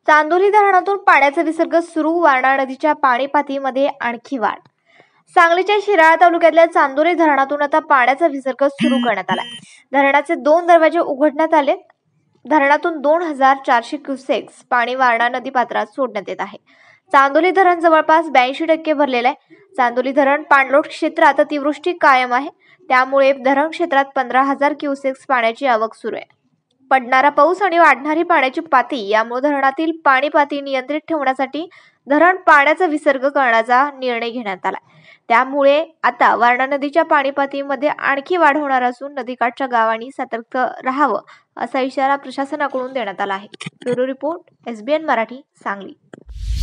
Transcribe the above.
चांदोली धरणातून पाण्याचा विसर्ग सुरू, वारणा नदीच्या पाणी पातळीमध्ये आणखी वाढ। सांगलीच्या शिराळा तालुक्यातल्या चांदोली धरणातून आता पाण्याचा विसर्ग सुरू करण्यात आला। धरणाचे 2 दरवाजे उघडण्यात आले। धरणातून 2400 क्युसेक्स पाणी वारणा नदी पात्रात सोडण्यात येत आहे। चांदोली धरण जवळपास 82% भरलेले आहे। चांदोली धरण पाणलोट क्षेत्रात अतिवृष्टी कायम आहे, त्यामुळे धरण क्षेत्रात 15000 क्युसेक्स पाण्याची आवक सुरू आहे। पडणारा पाऊस आणि वाढणारी पाण्याची पातळी यामुळे धरणातील पाणी पातळी नियंत्रित ठेवण्यासाठी धरण पाण्याचा विसर्ग करण्याचा निर्णय घेण्यात आला। त्यामुळे आता वारणा नदीच्या पाणी पातळीमध्ये आणखी वाढ होणार असून नदीकाठच्या गावांनी सतर्क राहावं असा इशारा प्रशासनाकडून देण्यात आला आहे। Bureau report, SBN Marathi, Sangli.